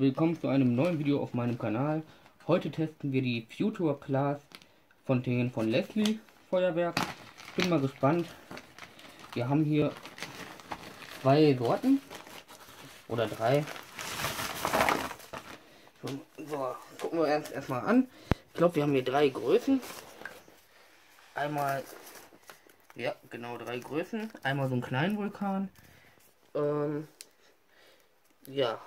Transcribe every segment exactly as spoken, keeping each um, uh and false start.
willkommen zu einem neuen Video auf meinem Kanal. Heute testen wir die Future Class Fontänen von Leslie Feuerwerk. Ich bin mal gespannt. Wir haben hier zwei Sorten oder drei. So, gucken wir erst erstmal an. Ich glaube, wir haben hier drei Größen. Einmal, ja, genau drei Größen. Einmal so einen kleinen Vulkan. Ähm, ja.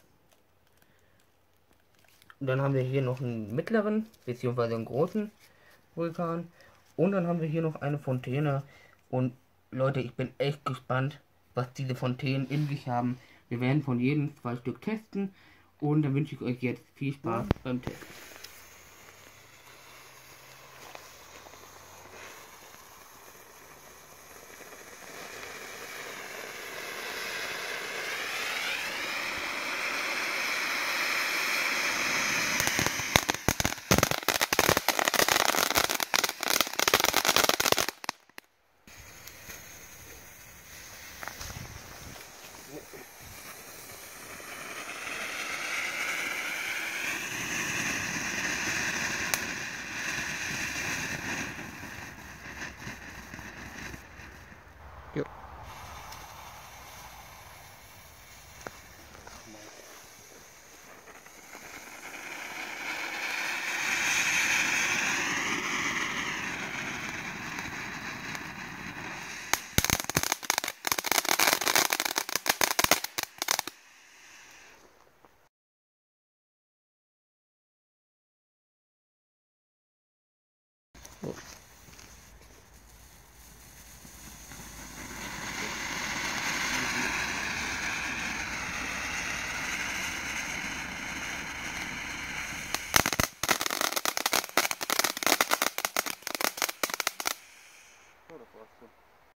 Und dann haben wir hier noch einen mittleren, beziehungsweise einen großen Vulkan. Und dann haben wir hier noch eine Fontäne. Und Leute, ich bin echt gespannt, was diese Fontänen in sich haben. Wir werden von jedem zwei Stück testen. Und dann wünsche ich euch jetzt viel Spaß beim Testen. Jo. So. Oh, das war's schon.